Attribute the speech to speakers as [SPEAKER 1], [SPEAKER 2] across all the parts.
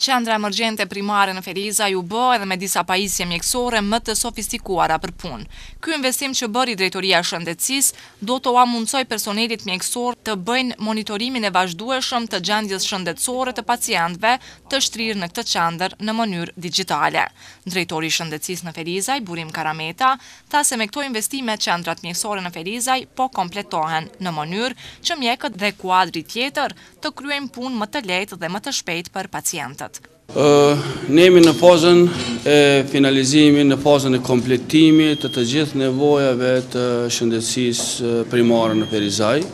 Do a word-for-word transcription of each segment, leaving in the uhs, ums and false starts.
[SPEAKER 1] Qendra emergjente primare në Ferizaj u bë edhe me disa pajisje mjekësore më të sofistikuara për punë. Ky investim që bëri Drejtoria e Shëndetësisë do të ua mundsoj personelit mjekësor të bëjnë monitorimin e vazhdueshëm të gjendjes shëndetësore të pacientëve të shtrirë në këtë qendër në mënyrë digjitale. Drejtori i Shëndetësisë në Ferizaj, Burim Karameta, tha se me këto investime qendrat mjekësore në Ferizaj po kompletohen në mënyrë që mjekët dhe kuadri tjetër të kryejnë punë më të lehtë dhe më të shpejtë për pacientët.
[SPEAKER 2] Uh, ne jemi në fazën e finalizimit, në fazën e kompletimit të të gjithë nevojave të shëndetësisë primare në Ferizaj.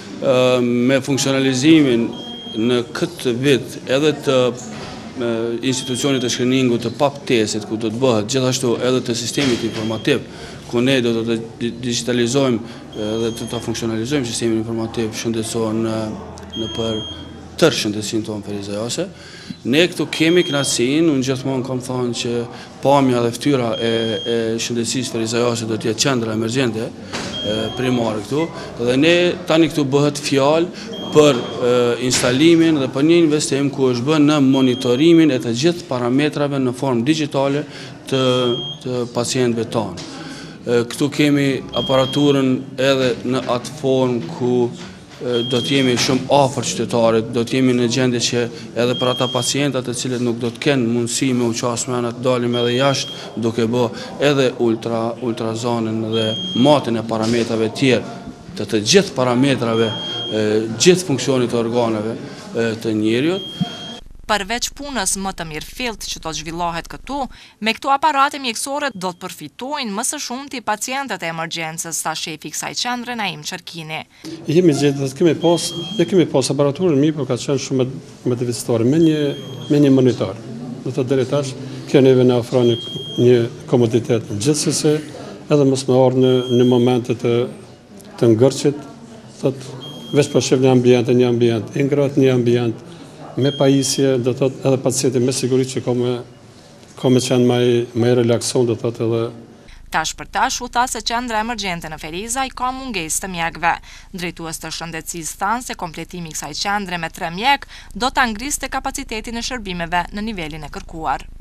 [SPEAKER 2] Uh, me funksionalizimin në këtë vit edhe të uh, institucionit të shkriningut të paptesit, ku do të bëhet gjithashtu edhe të sistemit informativ, ku ne do të digitalizojmë dhe të të funksionalizojmë sistemin informativ shëndetësor në, në për tërë shëndetësinë tonë ferizajase. Ne këtu kemi kënaqësinë, unë gjithmonë kam thënë që pamja dhe fytyra e, e shëndetësisë ferizajase do të jetë qendra emergjente primare këtu, dhe ne tani këtu bëhet fjalë për e, instalimin dhe për një investim ku është bën në monitorimin e të gjithë parametrave në formë digjitale të, të pacientëve tonë. Këtu kemi aparaturën edhe në atë formë ku do të jemi shumë afër qytetarit, do të jemi në gjendje që edhe për ata pacientat të cilët nuk do të kenë mundësi me u qasë me të dalim edhe jashtë, duke bë edhe ultra, ultrazonën dhe matin e parametrave tjerë, të të gjithë parametrave, gjithë funksionit të organeve të njeriut.
[SPEAKER 1] Përveç punës më të mirëfillt që do të zhvillohet këtu, me këto aparate mjekësore do të përfitojnë më së shumti pacientët e emergjencës, tha shefi i kësaj qendre Naim Çerkini.
[SPEAKER 3] Jemi gjetur të kemi pas, ne kemi pas aparaturën mirë, por ka qenë shumë më devastore me një me një monitor. Do të deri tash kjo neve na ofron një komoditet gjithsesi, edhe mos më ardh në në momente të të ngërçit, thotë veç për shef një ambient, një ambient i ngrohtë, një ambient me pajisje, do të thotë edhe pacienti me siguri që ka me ka me qenë më më relakson, do të thotë edhe.
[SPEAKER 1] Tash për tash u tha se qendra emergjente në Ferizaj ka mungesë të mjekëve. Drejtues të shëndetësisë thanë se kompletimi i kësaj qendre me tre mjek do ta ngriste kapacitetin e shërbimeve në nivelin e kërkuar.